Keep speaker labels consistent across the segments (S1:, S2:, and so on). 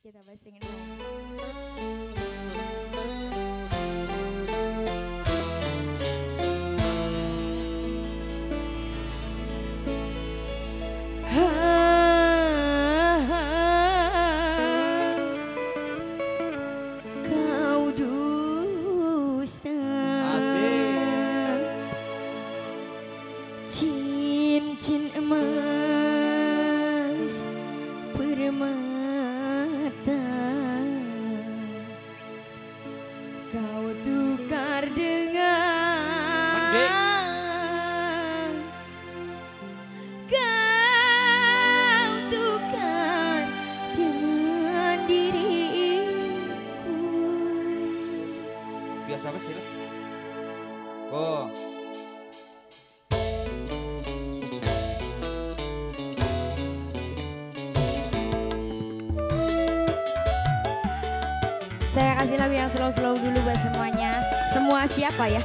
S1: Kita basingin. Kau dusta. Cincin emas permata kau tukar dengan diriku.
S2: Biasa apa sih? Oh.
S1: Saya kasih lagu yang slow-slow dulu buat semuanya. Semua siapa ya?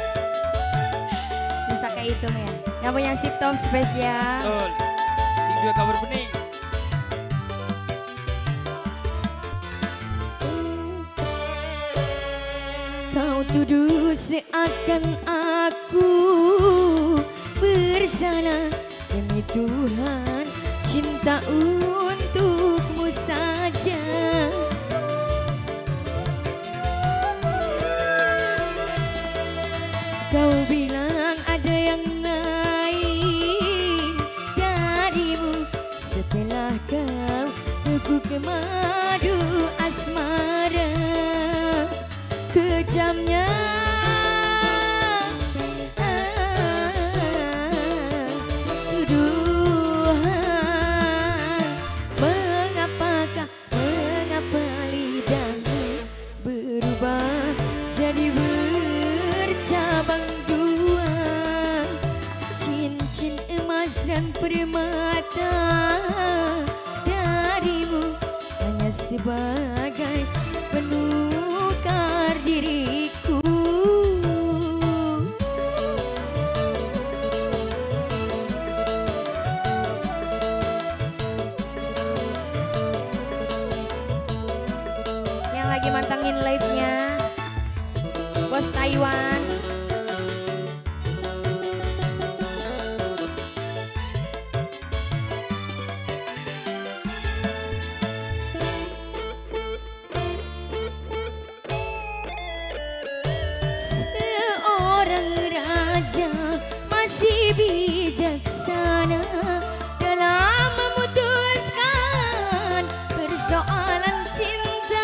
S1: Bisa kayak itu ya. Yang punya sip top spesial.
S2: Betul. Sing dua kabar bening.
S1: Kau tuduh seakan aku bersalah. Demi Tuhan, cinta untukmu saja. Kau bilang ada yang lain darimu. Setelah kau tekuk madu asmara, kejamnya tuduhan. Mengapa lidahmu berubah jadi bercabang dua? Cincin emas dan permata darimu hanya sebagai penukar diriku. Yang lagi mantengin live-nya Bos Taiwan. Seorang raja masih bijaksana dalam memutuskan persoalan cinta.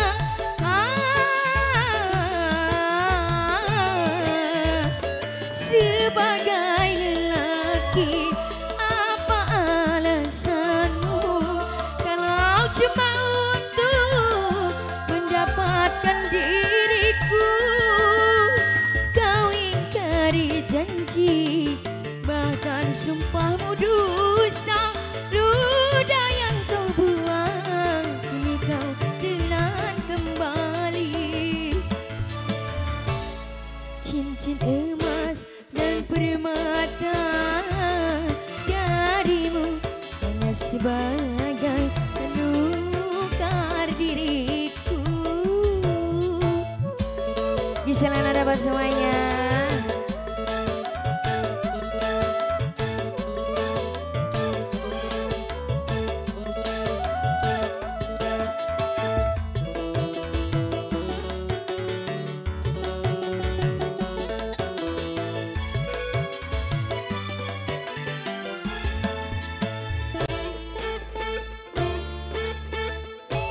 S1: Sebagai lelaki, apa alasanmu kalau cuma untuk mendapatkan diriku? Kau ingkari janji, bahkan sumpahmu dusta. Luda yang kau buang, kini kau telan kembali. Cincin emas dan permata darimu hanya sebagai penukar diriku. Gisela dapat semuanya.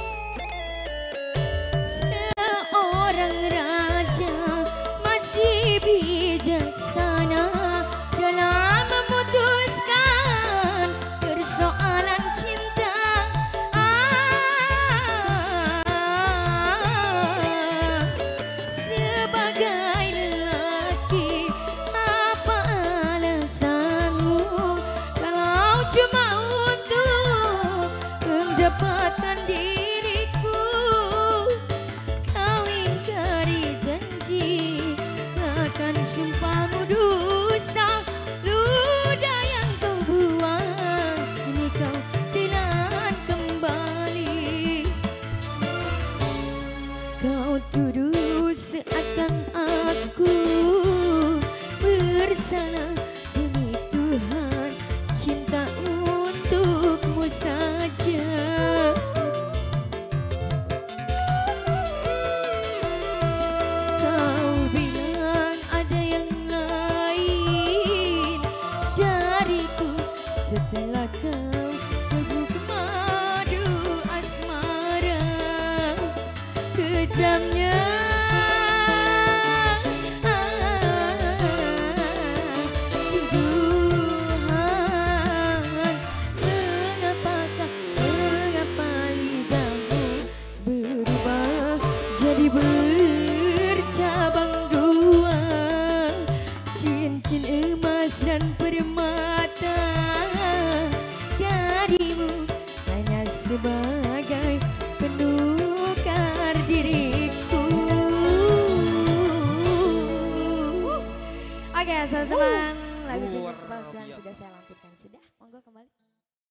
S1: Seorang raja masih tajamnya tuduhan. Mengapa lidahmu berubah jadi bercabang dua, cincin emas dan permata darimu hanya sebagai penukar diriku. Oke, satu teman lagu Cinta Kepalsuan sudah saya lampirkan. Sudah, monggo kembali.